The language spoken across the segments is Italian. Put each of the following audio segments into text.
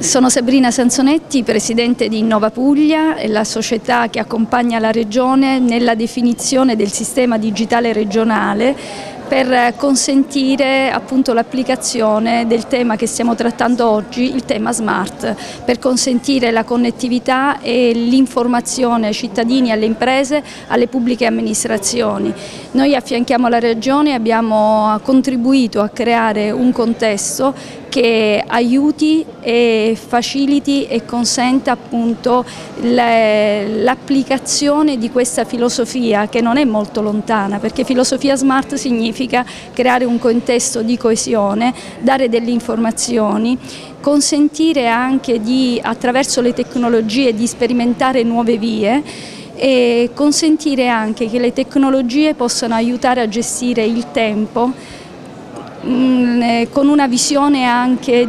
Sono Sabrina Sansonetti, presidente di Innova Puglia, è la società che accompagna la Regione nella definizione del sistema digitale regionale per consentire appunto l'applicazione del tema che stiamo trattando oggi, il tema smart, per consentire la connettività e l'informazione ai cittadini, alle imprese, alle pubbliche amministrazioni. Noi affianchiamo la Regione e abbiamo contribuito a creare un contesto che aiuti e faciliti e consenta appunto l'applicazione di questa filosofia che non è molto lontana, perché filosofia smart significa creare un contesto di coesione, dare delle informazioni, consentire anche attraverso le tecnologie di sperimentare nuove vie e consentire anche che le tecnologie possano aiutare a gestire il tempo con una visione anche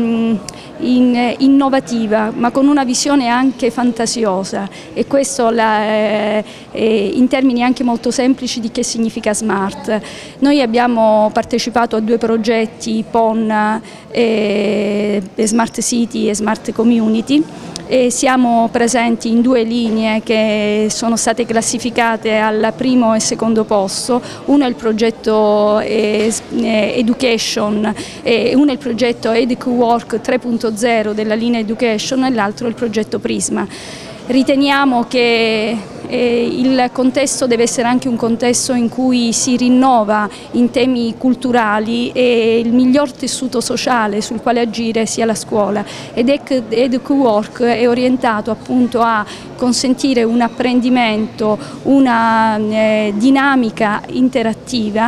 innovativa, ma con una visione anche fantasiosa, e questo in termini anche molto semplici di che significa smart. Noi abbiamo partecipato a 2 progetti PON, Smart City e Smart Community, e siamo presenti in 2 linee che sono state classificate al primo e secondo posto. Uno è il progetto Education, uno è il progetto EduQuark 3.0 della linea Education e l'altro è il progetto Prisma. Riteniamo che il contesto deve essere anche un contesto in cui si rinnova in temi culturali, e il miglior tessuto sociale sul quale agire sia la scuola, ed EduQuark è orientato appunto a consentire un apprendimento, una dinamica interattiva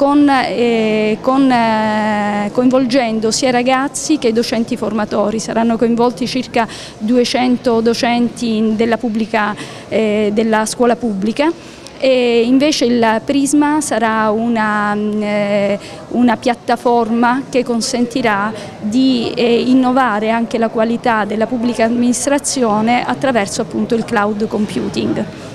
coinvolgendo sia i ragazzi che i docenti formatori. Saranno coinvolti circa 200 docenti della scuola pubblica, e invece il Prisma sarà una piattaforma che consentirà di innovare anche la qualità della pubblica amministrazione attraverso appunto il cloud computing.